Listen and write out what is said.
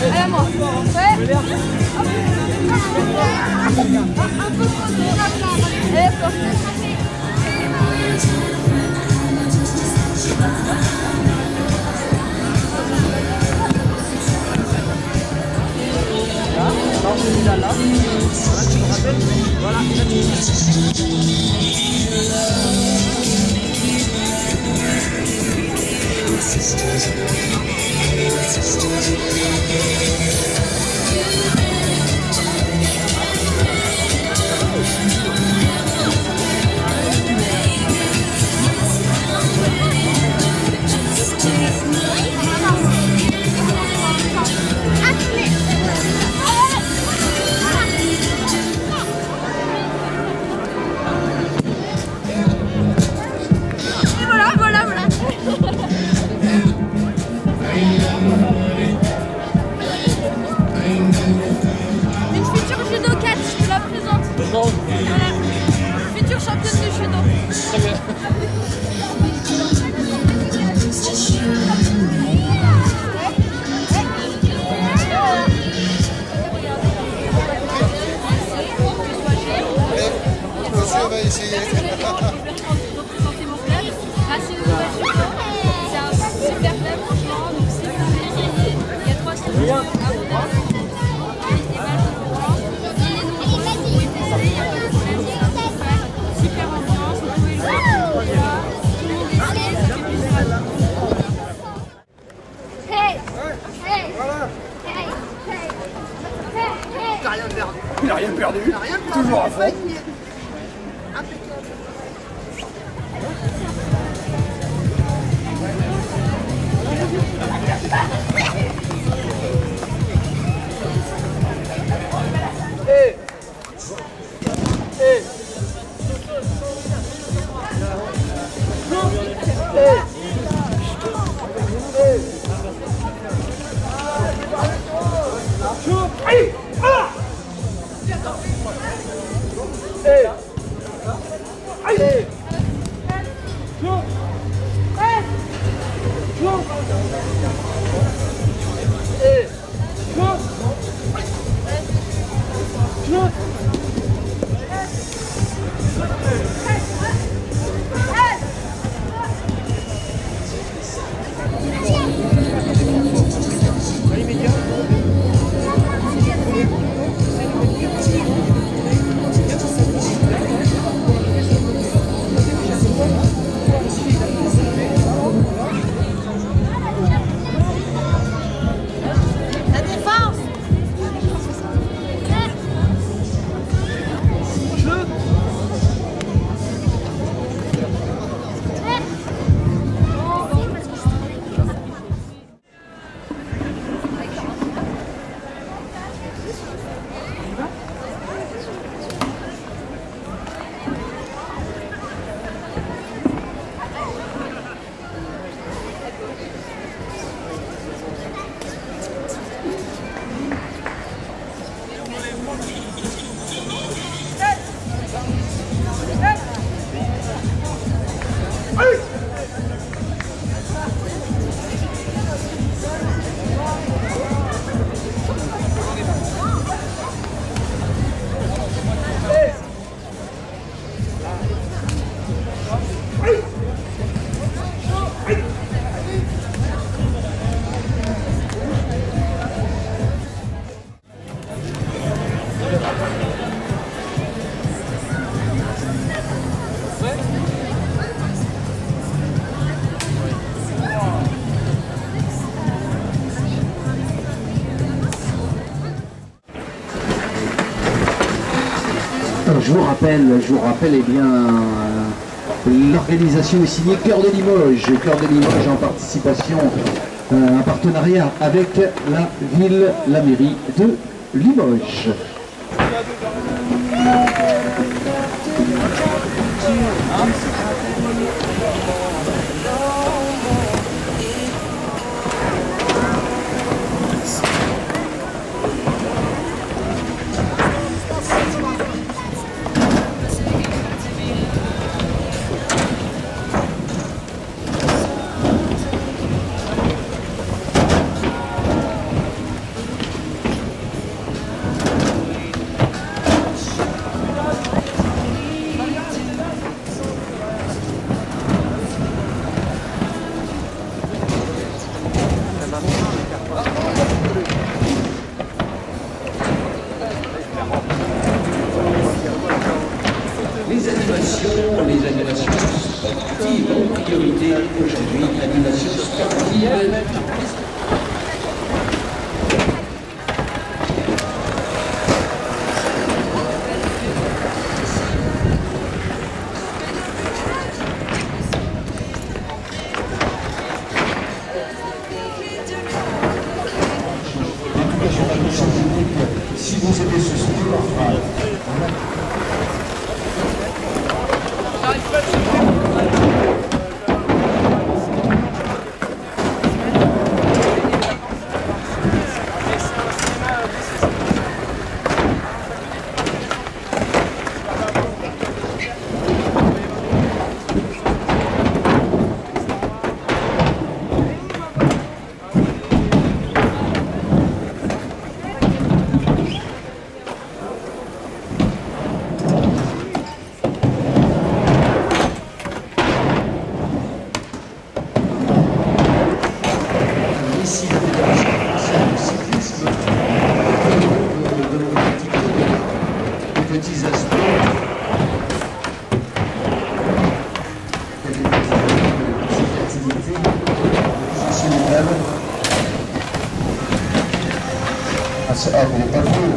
Allez, à moi. Ouais. Allez, hop. Là, voilà, tu me rappelles, voilà, Une future judo catch, je la présente. Voilà. Future championne de judo. Très bien. Monsieur va essayer. C'est un super club, franchement. Donc c'est il y a 3 semaines. Super ambiance, on pouvait jouer. Tout le monde est ici, ça fait plaisir à tous. Hey! Hey! Voilà. Hey! Hey! Hey! T'as rien perdu. Il n'a rien perdu. T'as rien perdu. Toujours à fond. Impeccable. Hey! Hey! Hey! Hey! Ah! Hey! Allez! Je vous rappelle eh bien, l'organisation est signée Cœur de Limoges. Cœur de Limoges en participation, un partenariat avec la ville, la mairie de Limoges. vous aimez ce sport, ici la Fédération française de cyclisme de des petits aspects des petites activités ici les mêmes. Ah, vous n'êtes pas fou.